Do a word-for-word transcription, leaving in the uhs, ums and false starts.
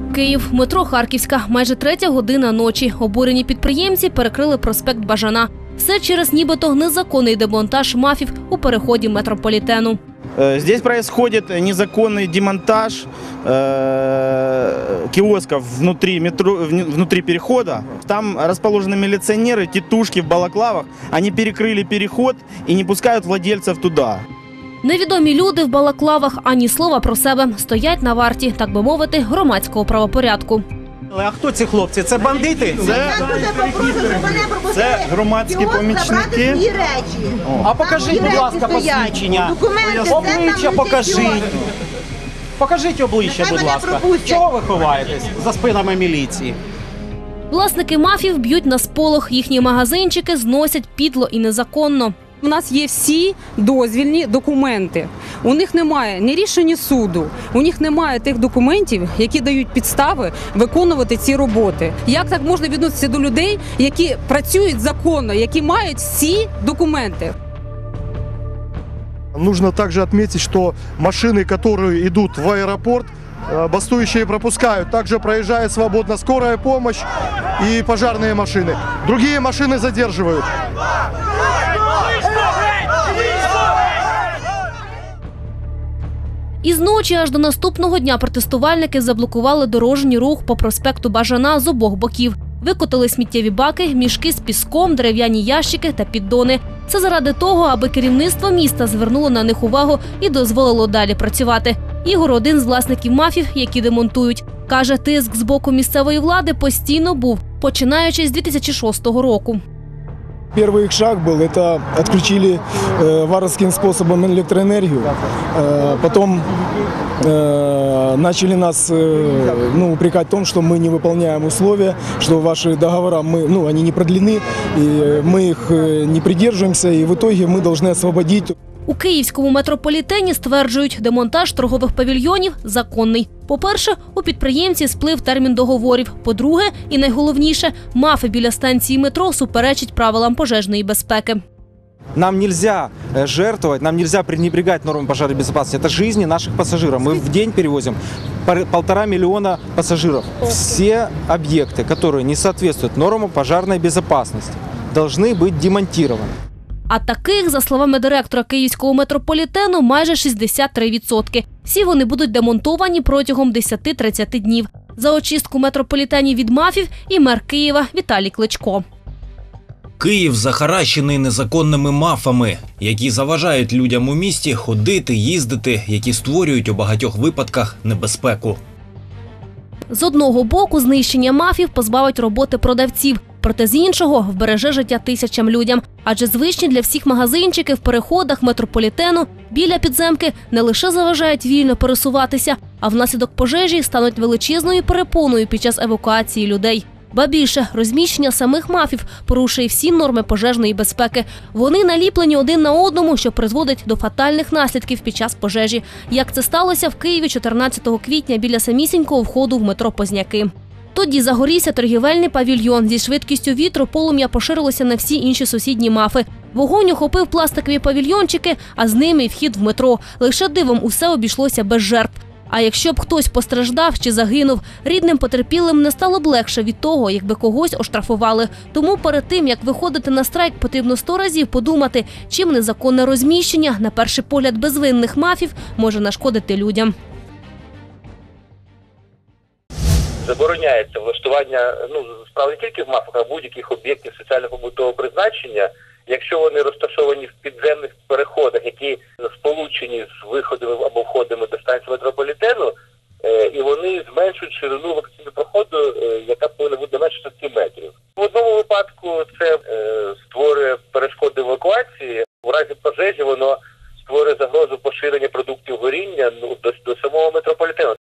Київ, метро Харківська, майже третя година ночі. Обурені підприємці перекрили проспект Бажана. Все через нібито незаконний демонтаж МАФів у переході метрополітену. Здесь происходит незаконный демонтаж э, киосков внутри, метро, внутри перехода. Там расположены милиционеры, тетушки в балаклавах. Они перекрыли переход и не пускают владельцев туда. Невідомі люди в балаклавах ані слова про себе стоять на варті, так би мовити, громадського правопорядку. А хто ці хлопці? Це бандити? Це, це громадські помічники. А покажіть, будь ласка, посвідчення. Обличчя покажіть. Покажіть обличчя, будь ласка. Чого ви ховаєтесь за спинами міліції? Власники МАФів б'ють на сполох. Їхні магазинчики зносять підло і незаконно. У нас є всі дозвільні документи. У них немає ні рішення суду, у них немає тих документів, які дають підстави виконувати ці роботи. Як так можна відноситися до людей, які працюють законно, які мають всі документи? Нужно также отметить, что машины, которые идут в аэропорт, бастующие пропускают. Также проезжает свободно скорая помощь и пожарные машины. Другие машины задерживают. Із ночі аж до наступного дня протестувальники заблокували дорожній рух по проспекту Бажана з обох боків. Викотили сміттєві баки, мішки з піском, дерев'яні ящики та піддони. Це заради того, аби керівництво міста звернуло на них увагу і дозволило далі працювати. Ігор – один з власників МАФів, які демонтують. Каже, тиск з боку місцевої влади постійно був, починаючи з дві тисячі шостого року. Первый их шаг был, это отключили э, варварским способом электроэнергию, э, потом э, начали нас э, ну, упрекать в том, что мы не выполняем условия, что ваши договора, мы, ну, они не продлены, и мы их э, не придерживаемся, и в итоге мы должны освободить. У київському метрополітені стверджують, демонтаж торгових павільйонів законний. По-перше, у підприємців сплив термін договорів. По-друге, і найголовніше, МАФи біля станції метро суперечать правилам пожежної безпеки. Нам нельзя жертвовать, нам нельзя пренебрегать нормами пожарной безопасности. Это жизни наших пассажиров. Мы в день перевозим полтора миллиона пассажиров. Все объекты, которые не соответствуют нормам пожарной безопасности, должны быть демонтированы. А таких, за словами директора київського метрополітену, майже шістдесят три відсотки. Всі вони будуть демонтовані протягом десяти-тридцяти днів. За очистку метрополітенів від МАФів і мер Києва Віталій Кличко. Київ захаращений незаконними МАФами, які заважають людям у місті ходити, їздити, які створюють у багатьох випадках небезпеку. З одного боку, знищення МАФів позбавить роботи продавців, проте з іншого – вбереже життя тисячам людям. Адже звичні для всіх магазинчики в переходах метрополітену біля підземки не лише заважають вільно пересуватися, а внаслідок пожежі стануть величезною перепоною під час евакуації людей. Ба більше, розміщення самих МАФів порушує всі норми пожежної безпеки. Вони наліплені один на одному, що призводить до фатальних наслідків під час пожежі. Як це сталося в Києві чотирнадцятого квітня біля самісінького входу в метро Позняки. Тоді загорівся торгівельний павільйон. Зі швидкістю вітру полум'я поширилося на всі інші сусідні МАФи. Вогонь охопив пластикові павільйончики, а з ними й вхід в метро. Лише дивом усе обійшлося без жертв. А якщо б хтось постраждав чи загинув, рідним потерпілим не стало б легше від того, якби когось оштрафували. Тому перед тим, як виходити на страйк, потрібно сто разів подумати, чим незаконне розміщення, на перший погляд безвинних МАФів, може нашкодити людям. Забороняється влаштування, ну, справді не тільки в МАФах, а будь-яких об'єктів соціально-побутового призначення, якщо вони розташовані в підземних переходах, які сполучені з виходами або входами до станції метрополітену, і вони зменшують ширину евакуаційного проходу, яка повинна бути не менше шістдесят метрів. В одному випадку це створює перешкоди евакуації, у разі пожежі воно створює загрозу поширення продуктів горіння ну, до, до самого метрополітену.